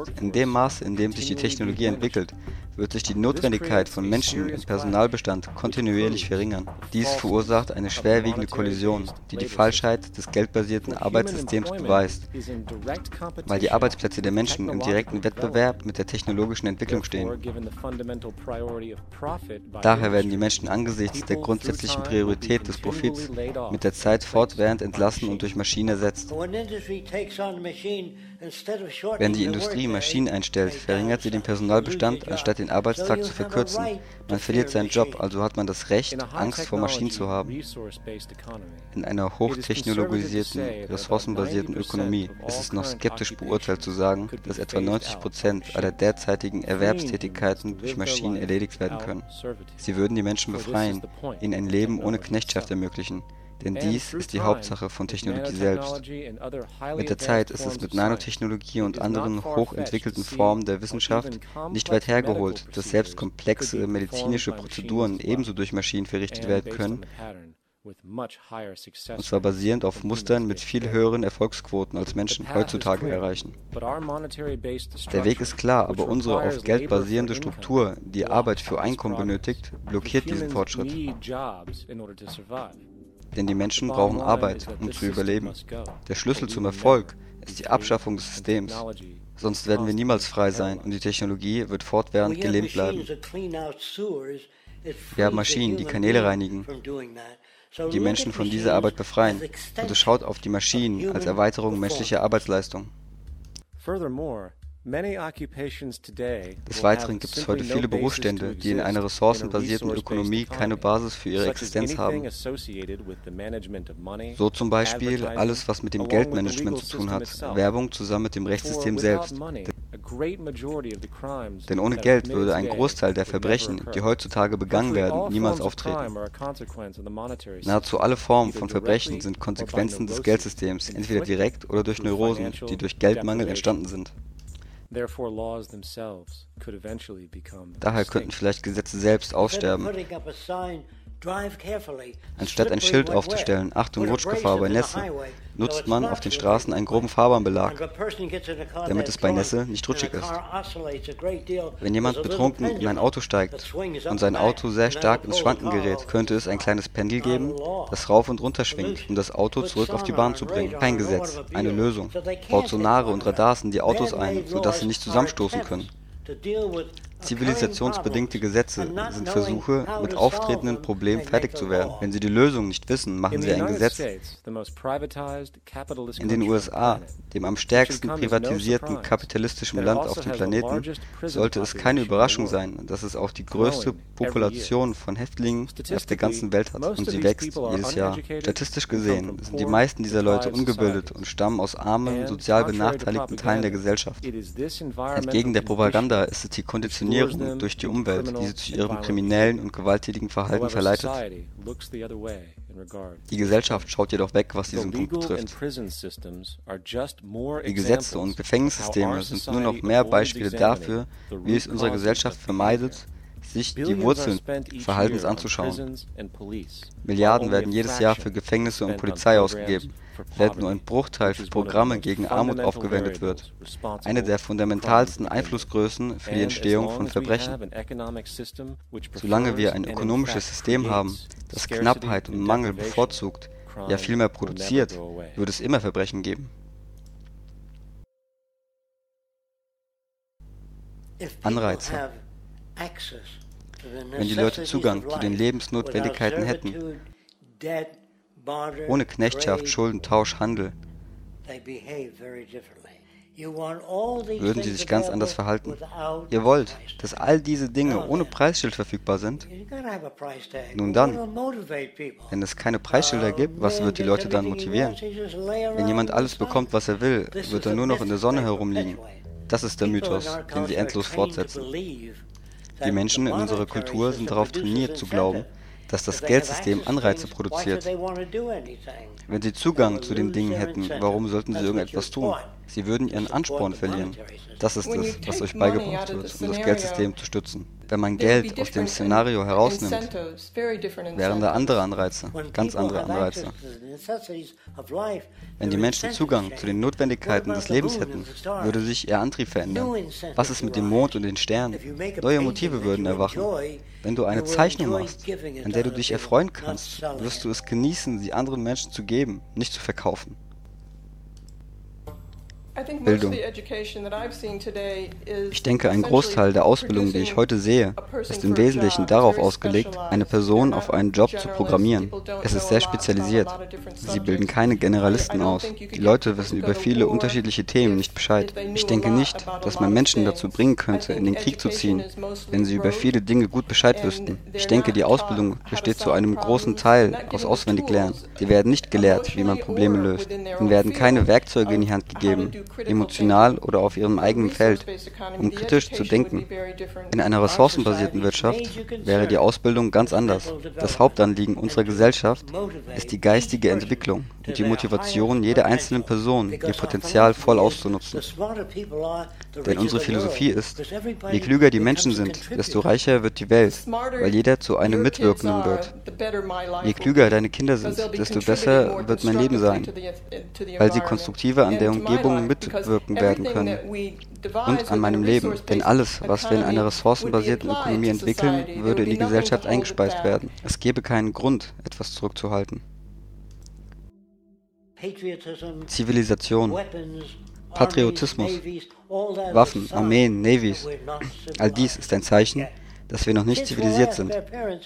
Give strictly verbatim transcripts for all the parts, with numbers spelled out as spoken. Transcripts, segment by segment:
In dem Maße, in dem sich die Technologie entwickelt, wird sich die Notwendigkeit von Menschen im Personalbestand kontinuierlich verringern. Dies verursacht eine schwerwiegende Kollision, die die Falschheit des geldbasierten Arbeitssystems beweist, weil die Arbeitsplätze der Menschen im direkten Wettbewerb mit der technologischen Entwicklung stehen. Daher werden die Menschen angesichts der grundsätzlichen Priorität des Profits mit der Zeit fortwährend entlassen und durch Maschinen ersetzt. Wenn die Industrie Maschinen einstellt, verringert sie den Personalbestand, anstatt den Arbeitstag zu verkürzen. Man verliert seinen Job, also hat man das Recht, Angst vor Maschinen zu haben. In einer hochtechnologisierten, ressourcenbasierten Ökonomie ist es noch skeptisch beurteilt zu sagen, dass etwa neunzig Prozent aller derzeitigen Erwerbstätigkeiten durch Maschinen erledigt werden können. Sie würden die Menschen befreien, ihnen ein Leben ohne Knechtschaft ermöglichen. Denn dies ist die Hauptsache von Technologie selbst. Mit der Zeit ist es mit Nanotechnologie und anderen hochentwickelten Formen der Wissenschaft nicht weit hergeholt, dass selbst komplexe medizinische Prozeduren ebenso durch Maschinen verrichtet werden können, und zwar basierend auf Mustern mit viel höheren Erfolgsquoten als Menschen heutzutage erreichen. Der Weg ist klar, aber unsere auf Geld basierende Struktur, die Arbeit für Einkommen benötigt, blockiert diesen Fortschritt. Denn die Menschen brauchen Arbeit, um zu überleben. Der Schlüssel zum Erfolg ist die Abschaffung des Systems. Sonst werden wir niemals frei sein und die Technologie wird fortwährend gelähmt bleiben. Wir haben Maschinen, die Kanäle reinigen, die Menschen von dieser Arbeit befreien. Also schaut auf die Maschinen als Erweiterung menschlicher Arbeitsleistung. Des Weiteren gibt es heute viele Berufsstände, die in einer ressourcenbasierten Ökonomie keine Basis für ihre Existenz haben. So zum Beispiel alles, was mit dem Geldmanagement zu tun hat, Werbung zusammen mit dem Rechtssystem selbst. Denn ohne Geld würde ein Großteil der Verbrechen, die heutzutage begangen werden, niemals auftreten. Nahezu alle Formen von Verbrechen sind Konsequenzen des Geldsystems, entweder direkt oder durch Neurosen, die durch Geldmangel entstanden sind. Daher könnten vielleicht Gesetze selbst aussterben. Anstatt ein Schild aufzustellen, Achtung, Rutschgefahr bei Nässe, nutzt man auf den Straßen einen groben Fahrbahnbelag, damit es bei Nässe nicht rutschig ist. Wenn jemand betrunken in ein Auto steigt und sein Auto sehr stark ins Schwanken gerät, könnte es ein kleines Pendel geben, das rauf und runter schwingt, um das Auto zurück auf die Bahn zu bringen. Kein Gesetz, eine Lösung. Baut Sonare und Radars in die Autos ein, sodass sie nicht zusammenstoßen können. Zivilisationsbedingte Gesetze sind Versuche, mit auftretenden Problemen fertig zu werden. Wenn Sie die Lösung nicht wissen, machen Sie ein Gesetz. In den U S A, dem am stärksten privatisierten kapitalistischen Land auf dem Planeten, sollte es keine Überraschung sein, dass es auch die größte Population von Häftlingen auf der ganzen Welt hat. Und sie wächst jedes Jahr. Statistisch gesehen sind die meisten dieser Leute ungebildet und stammen aus armen, sozial benachteiligten Teilen der Gesellschaft. Entgegen der Propaganda ist es die Konditionierung durch die Umwelt, die sie zu ihrem kriminellen und gewalttätigen Verhalten verleitet. Die Gesellschaft schaut jedoch weg, was diesen Punkt betrifft. Die Gesetze und Gefängnissysteme sind nur noch mehr Beispiele dafür, wie es unsere Gesellschaft vermeidet, sich die Wurzeln des Verhaltens anzuschauen. Milliarden werden jedes Jahr für Gefängnisse und Polizei ausgegeben, während nur ein Bruchteil für Programme gegen Armut aufgewendet wird. Eine der fundamentalsten Einflussgrößen für die Entstehung von Verbrechen. Solange wir ein ökonomisches System haben, das Knappheit und Mangel bevorzugt, ja vielmehr produziert, wird es immer Verbrechen geben. Anreize. Wenn die Leute Zugang zu den Lebensnotwendigkeiten hätten, ohne Knechtschaft, Schulden, Tausch, Handel, würden sie sich ganz anders verhalten. Ihr wollt, dass all diese Dinge ohne Preisschild verfügbar sind? Nun dann, wenn es keine Preisschilder gibt, was wird die Leute dann motivieren? Wenn jemand alles bekommt, was er will, wird er nur noch in der Sonne herumliegen. Das ist der Mythos, den sie endlos fortsetzen. Die Menschen in unserer Kultur sind darauf trainiert zu glauben, dass das Geldsystem Anreize produziert. Wenn sie Zugang zu den Dingen hätten, warum sollten sie irgendetwas tun? Sie würden ihren Ansporn verlieren. Das ist es, was euch beigebracht wird, um das Geldsystem zu stützen. Wenn man Geld aus dem Szenario herausnimmt, wären da andere Anreize, ganz andere Anreize. Wenn die Menschen Zugang zu den Notwendigkeiten des Lebens hätten, würde sich ihr Antrieb verändern. Was ist mit dem Mond und den Sternen? Neue Motive würden erwachen. Wenn du eine Zeichnung machst, an der du dich erfreuen kannst, wirst du es genießen, sie anderen Menschen zu geben, nicht zu verkaufen. Bildung. Ich denke, ein Großteil der Ausbildung, die ich heute sehe, ist im Wesentlichen darauf ausgelegt, eine Person auf einen Job zu programmieren. Es ist sehr spezialisiert. Sie bilden keine Generalisten aus. Die Leute wissen über viele unterschiedliche Themen nicht Bescheid. Ich denke nicht, dass man Menschen dazu bringen könnte, in den Krieg zu ziehen, wenn sie über viele Dinge gut Bescheid wüssten. Ich denke, die Ausbildung besteht zu einem großen Teil aus Auswendiglernen. Sie werden nicht gelehrt, wie man Probleme löst. Ihnen werden keine Werkzeuge in die Hand gegeben, emotional oder auf ihrem eigenen Feld, um kritisch zu denken. In einer ressourcenbasierten Wirtschaft wäre die Ausbildung ganz anders. Das Hauptanliegen unserer Gesellschaft ist die geistige Entwicklung und die Motivation jeder einzelnen Person, ihr Potenzial voll auszunutzen. Denn unsere Philosophie ist, je klüger die Menschen sind, desto reicher wird die Welt, weil jeder zu einem Mitwirkenden wird. Je klüger deine Kinder sind, desto besser wird mein Leben sein, weil sie konstruktiver an der Umgebung mitwirken werden können und an meinem Leben. Denn alles, was wir in einer ressourcenbasierten Ökonomie entwickeln, würde in die Gesellschaft eingespeist werden. Es gäbe keinen Grund, etwas zurückzuhalten. Zivilisation, Patriotismus, Waffen, Armeen, Navies, all dies ist ein Zeichen, dass wir noch nicht zivilisiert sind.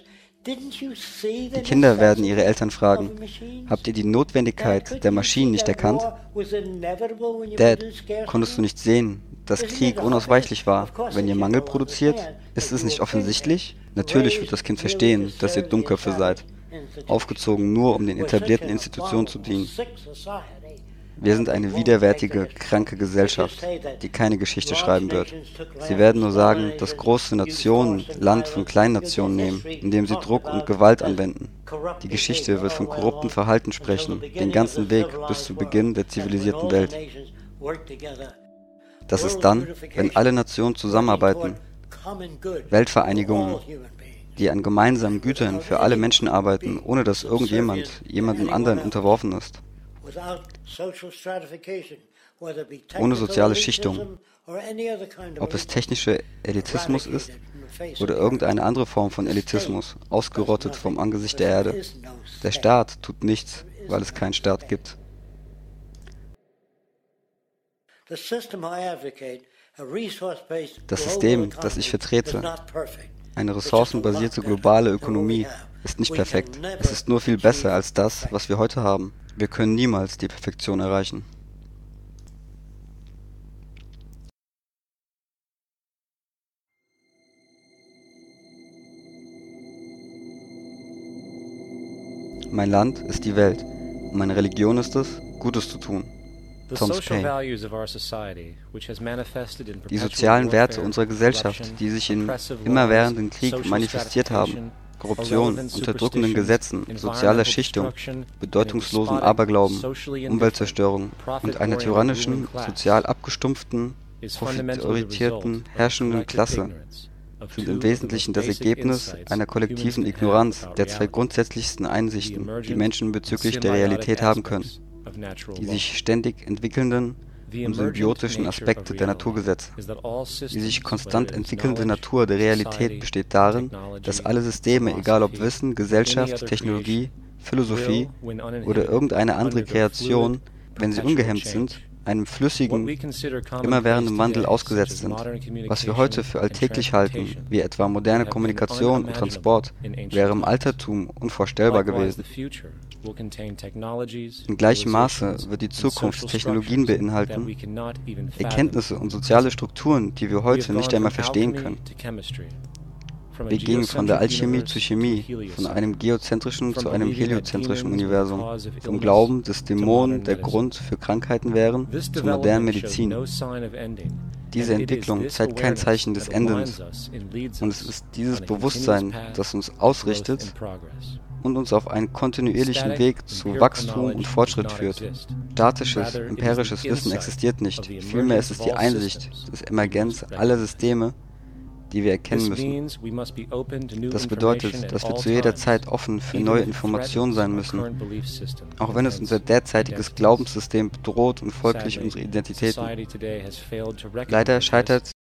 Die Kinder werden ihre Eltern fragen, habt ihr die Notwendigkeit der Maschinen nicht erkannt? Dad, konntest du nicht sehen, dass Krieg unausweichlich war? Wenn ihr Mangel produziert, ist es nicht offensichtlich? Natürlich wird das Kind verstehen, dass ihr Dummköpfe seid, aufgezogen nur um den etablierten Institutionen zu dienen. Wir sind eine widerwärtige, kranke Gesellschaft, die keine Geschichte schreiben wird. Sie werden nur sagen, dass große Nationen Land von kleinen Nationen nehmen, indem sie Druck und Gewalt anwenden. Die Geschichte wird von korruptem Verhalten sprechen, den ganzen Weg bis zu Beginn der zivilisierten Welt. Das ist dann, wenn alle Nationen zusammenarbeiten, Weltvereinigungen, die an gemeinsamen Gütern für alle Menschen arbeiten, ohne dass irgendjemand jemandem anderen unterworfen ist. Ohne soziale Schichtung, ob es technischer Elitismus ist oder irgendeine andere Form von Elitismus, ausgerottet vom Angesicht der Erde. Der Staat tut nichts, weil es keinen Staat gibt. Das System, das ich vertrete, eine ressourcenbasierte globale Ökonomie, ist nicht perfekt. Es ist nur viel besser als das, was wir heute haben. Wir können niemals die Perfektion erreichen. Mein Land ist die Welt und meine Religion ist es, Gutes zu tun. Thomas Paine. Die sozialen Werte unserer Gesellschaft, die sich in immerwährenden Krieg manifestiert haben, Korruption, unterdrückenden Gesetzen, sozialer Schichtung, bedeutungslosen Aberglauben, Umweltzerstörung und einer tyrannischen, sozial abgestumpften, profitorientierten, herrschenden Klasse sind im Wesentlichen das Ergebnis einer kollektiven Ignoranz der zwei grundsätzlichsten Einsichten, die Menschen bezüglich der Realität haben können: die sich ständig entwickelnden und symbiotischen Aspekte der Naturgesetze. Die sich konstant entwickelnde Natur der Realität besteht darin, dass alle Systeme, egal ob Wissen, Gesellschaft, Technologie, Philosophie oder irgendeine andere Kreation, wenn sie ungehemmt sind, einem flüssigen, immerwährenden Wandel ausgesetzt sind. Was wir heute für alltäglich halten, wie etwa moderne Kommunikation und Transport, wäre im Altertum unvorstellbar gewesen. In gleichem Maße wird die Zukunft Technologien beinhalten, Erkenntnisse und soziale Strukturen, die wir heute nicht einmal verstehen können. Wir gingen von der Alchemie zur Chemie, von einem geozentrischen zu einem heliozentrischen Universum, vom Glauben, dass Dämonen der Grund für Krankheiten wären, zur modernen Medizin. Diese Entwicklung zeigt kein Zeichen des Endens, und es ist dieses Bewusstsein, das uns ausrichtet und uns auf einen kontinuierlichen Weg zu Wachstum und Fortschritt führt. Statisches, empirisches Wissen existiert nicht. Vielmehr ist es die Einsicht des Emergenz aller Systeme, die wir erkennen müssen. Das bedeutet, dass wir zu jeder Zeit offen für neue Informationen sein müssen, auch wenn es unser derzeitiges Glaubenssystem bedroht und folglich unsere Identitäten. Leider scheitert